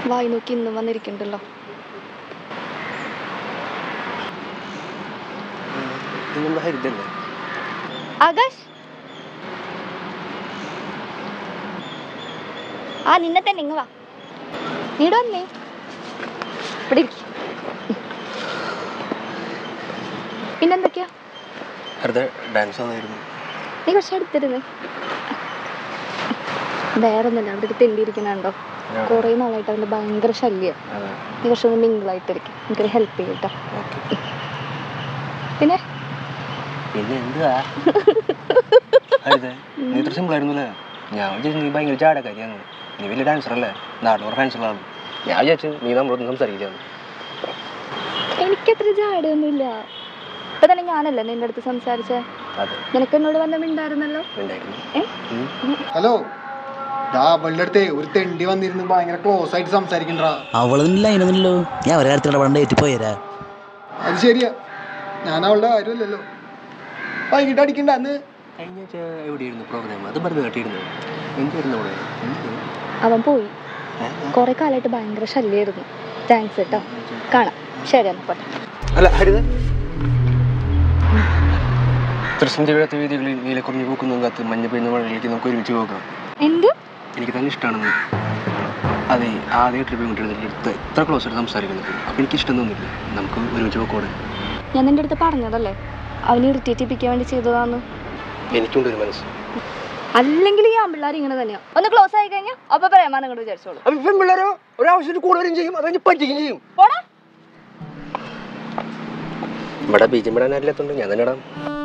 വായി നോക്കി ഇന്നും വന്നിരിക്കണ്ടല്ലോ. ആകാശ്, ആ നിന്നെ തന്നെ ഇങ്ങ വാ. നീട് വന്നേ, ഇവിടെ ഇരിക്കും. പിന്നെന്തൊക്കെയാ? നീ കുറച്ച് അടുത്തിരുന്ന്. വേറൊന്നുമില്ല, അവിടെ ഒരു തെണ്ടിയിരിക്കണുണ്ടോ? കുറെ നാളായിട്ട് അവന്റെ ഭയങ്കര ശല്യം. നീ കുറച്ചൊന്ന് മിങ്കിളായിട്ടിരിക്കും, എനിക്കൊരു ഹെൽപ്പ് ചെയ്യട്ടോ. പിന്നെ ഞാൻ വിചാരിച്ചു നീ ഭയങ്കര ചാടക്കാരിയാണ്. നീ വലിയ ഡാൻസറല്ലേ, നാട്ടിലൂടെ ഫാൻസുകളാണ്. ഞാൻ വിചാരിച്ചു നീ നമ്മളൊന്നും സംസാരിക്കാന്ന്. എനിക്കത്ര ചാടൊന്നുമില്ല. ഇപ്പൊ തന്നെ ഞാനല്ലേ നിന്റെ അടുത്ത് സംസാരിച്ചേ? നിനക്ക് എന്നോട് വന്നിട്ടുണ്ടായിരുന്നല്ലോ. ഹലോ, അവളുടെ അടുത്ത് ഒരു തെണ്ടി വന്നിരുന്നു ഭയങ്കര ക്ലോസ് ആയിട്ട് സംസാരിക്കണ്ടാ. അവളൊന്നുമില്ലോ, ഞാൻ ഒരേ കാര്യത്തിലൂടെ പോയരാ. അത് ശരിയാ, ഞാൻ അവളുടെ കാര്യമല്ലല്ലോ. വൈകിട്ട് അടിക്കണ്ട. അന്ന് അവൻ പോയി. കുറെ കാലമായിട്ട് ഭയങ്കര ശല്യമായിരുന്നു. താങ്ക്സ് കേട്ടോ. കാണാം. ശരി എന്നാ പോട്ടെ. തൃശ്ശൂർ വീതികളിൽ നീലക്കുറഞ്ഞു പൂക്കുന്ന കാത്ത് മഞ്ഞ പെയ്യുന്ന മഴയിലേക്ക് നമുക്ക് ഒരുമിച്ച് പോകാം. എന്ത്? എനിക്ക് തന്നെ ഇഷ്ടമാണെന്ന്. അതെ, ആദ്യ ട്രിപ്പ് ഇങ്ങോട്ട് എത്ര ക്ലോസ് ആയിട്ട് സംസാരിക്കുന്നത്. അപ്പം എനിക്ക് ഇഷ്ടം തോന്നില്ല. നമുക്ക് ഒരുമിച്ച് പോക്കോടെ. ഞാൻ നിന്റെ അടുത്ത് പറഞ്ഞതല്ലേ അവന് ഇറിറ്റേറ്റ് ചെയ്യിപ്പിക്കാൻ വേണ്ടി ചെയ്തതാന്ന്. എനിക്കുണ്ട് ഒരു മനസ്സ്. അല്ലെങ്കിൽ ഈ ആമ്പിള്ളേർ ഇങ്ങനെ തന്നെയാ. ഒന്ന് ക്ലോസ് ആയി കഴിഞ്ഞാൽ അപ്പൊ പറയാൻ നിങ്ങൾ വിചാരിച്ചോളൂ. പെൺപിള്ളേരോ ഒരാവശ്യത്തിന് കൂടുതലും ചെയ്യും, അത് പറ്റിക്കുകയും ചെയ്യും. ഇവിടെ ബീജം വിടാൻ ആരില്ലാത്തോണ്ട് ഞാൻ തന്നെ ഇടാം.